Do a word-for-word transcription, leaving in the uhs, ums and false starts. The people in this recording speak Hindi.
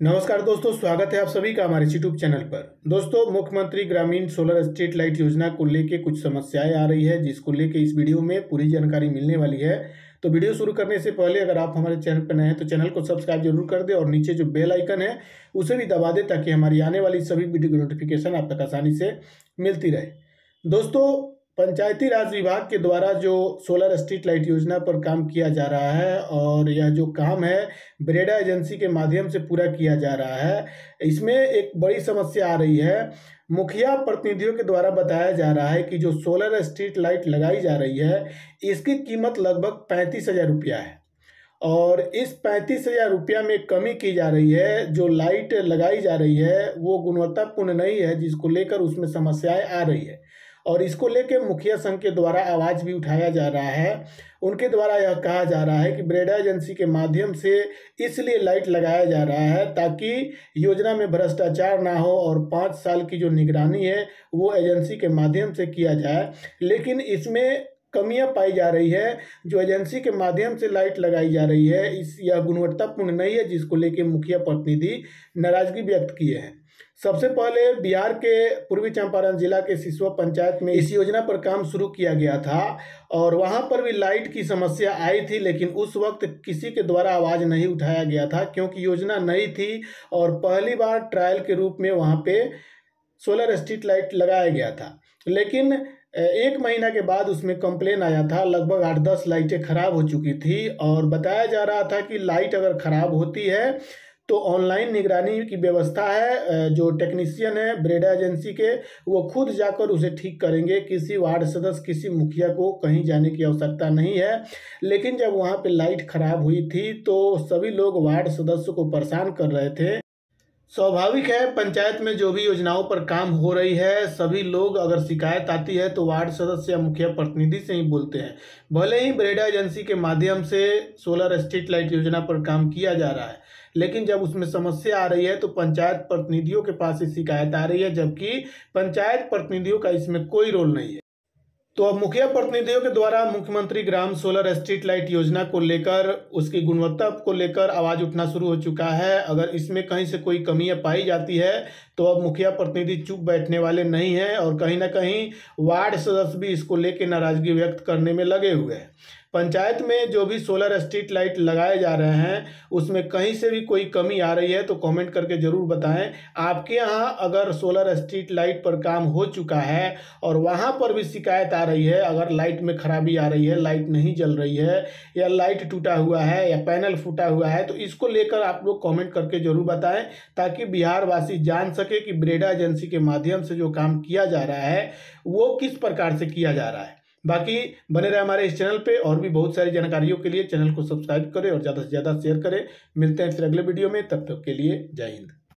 नमस्कार दोस्तों, स्वागत है आप सभी का हमारे यूट्यूब चैनल पर। दोस्तों, मुख्यमंत्री ग्रामीण सोलर स्ट्रीट लाइट योजना को लेके कुछ समस्याएं आ रही है, जिसको लेके इस वीडियो में पूरी जानकारी मिलने वाली है। तो वीडियो शुरू करने से पहले अगर आप हमारे चैनल पर नए हैं तो चैनल को सब्सक्राइब जरूर कर दें और नीचे जो बेल आइकन है उसे भी दबा दें, ताकि हमारी आने वाली सभी वीडियो की नोटिफिकेशन आप तक आसानी से मिलती रहे। दोस्तों, पंचायती राज विभाग के द्वारा जो सोलर स्ट्रीट लाइट योजना पर काम किया जा रहा है और यह जो काम है ब्रेडा एजेंसी के माध्यम से पूरा किया जा रहा है, इसमें एक बड़ी समस्या आ रही है। मुखिया प्रतिनिधियों के द्वारा बताया जा रहा है कि जो सोलर स्ट्रीट लाइट लगाई जा रही है इसकी कीमत लगभग पैंतीस हजार रुपया है और इस पैंतीस हजार रुपया में कमी की जा रही है। जो लाइट लगाई जा रही है वो गुणवत्तापूर्ण नहीं है, जिसको लेकर उसमें समस्याएं आ रही है और इसको लेकर मुखिया संघ के द्वारा आवाज़ भी उठाया जा रहा है। उनके द्वारा यह कहा जा रहा है कि ब्रेडा एजेंसी के माध्यम से इसलिए लाइट लगाया जा रहा है ताकि योजना में भ्रष्टाचार ना हो और पाँच साल की जो निगरानी है वो एजेंसी के माध्यम से किया जाए। लेकिन इसमें कमियां पाई जा रही है। जो एजेंसी के माध्यम से लाइट लगाई जा रही है इस यह गुणवत्तापूर्ण नहीं है, जिसको लेकर मुखिया प्रतिनिधि नाराजगी व्यक्त किए हैं। सबसे पहले बिहार के पूर्वी चंपारण जिला के सिसवा पंचायत में इस योजना पर काम शुरू किया गया था और वहां पर भी लाइट की समस्या आई थी, लेकिन उस वक्त किसी के द्वारा आवाज़ नहीं उठाया गया था क्योंकि योजना नई थी और पहली बार ट्रायल के रूप में वहां पे सोलर स्ट्रीट लाइट लगाया गया था। लेकिन एक महीना के बाद उसमें कंप्लेन आया था। लगभग आठ दस लाइटें खराब हो चुकी थी और बताया जा रहा था कि लाइट अगर खराब होती है तो ऑनलाइन निगरानी की व्यवस्था है। जो टेक्नीशियन है ब्रेडा एजेंसी के, वो खुद जाकर उसे ठीक करेंगे। किसी वार्ड सदस्य, किसी मुखिया को कहीं जाने की आवश्यकता नहीं है। लेकिन जब वहाँ पे लाइट खराब हुई थी तो सभी लोग वार्ड सदस्य को परेशान कर रहे थे। स्वाभाविक है, पंचायत में जो भी योजनाओं पर काम हो रही है सभी लोग अगर शिकायत आती है तो वार्ड सदस्य या मुखिया प्रतिनिधि से ही बोलते हैं। भले ही ब्रेडा एजेंसी के माध्यम से सोलर स्ट्रीट लाइट योजना पर काम किया जा रहा है, लेकिन जब उसमें समस्या आ रही है तो पंचायत प्रतिनिधियों के पास ही शिकायत आ रही है, जबकि पंचायत प्रतिनिधियों का इसमें कोई रोल नहीं है। तो अब मुखिया प्रतिनिधियों के द्वारा मुख्यमंत्री ग्राम सोलर स्ट्रीट लाइट योजना को लेकर, उसकी गुणवत्ता को लेकर आवाज़ उठना शुरू हो चुका है। अगर इसमें कहीं से कोई कमियां पाई जाती है तो अब मुखिया प्रतिनिधि चुप बैठने वाले नहीं हैं और कहीं ना कहीं वार्ड सदस्य भी इसको लेकर नाराजगी व्यक्त करने में लगे हुए हैं। पंचायत में जो भी सोलर स्ट्रीट लाइट लगाए जा रहे हैं उसमें कहीं से भी कोई कमी आ रही है तो कमेंट करके ज़रूर बताएं। आपके यहाँ अगर सोलर स्ट्रीट लाइट पर काम हो चुका है और वहाँ पर भी शिकायत आ रही है, अगर लाइट में खराबी आ रही है, लाइट नहीं जल रही है या लाइट टूटा हुआ है या पैनल फूटा हुआ है, तो इसको लेकर आप लोग कॉमेंट करके ज़रूर बताएँ, ताकि बिहार वासी जान सके कि ब्रेडा एजेंसी के माध्यम से जो काम किया जा रहा है वो किस प्रकार से किया जा रहा है। बाकी बने रहे हमारे इस चैनल पे और भी बहुत सारी जानकारियों के लिए चैनल को सब्सक्राइब करें और ज़्यादा से ज़्यादा शेयर करें। मिलते हैं फिर अगले वीडियो में, तब तक के लिए जय हिंद।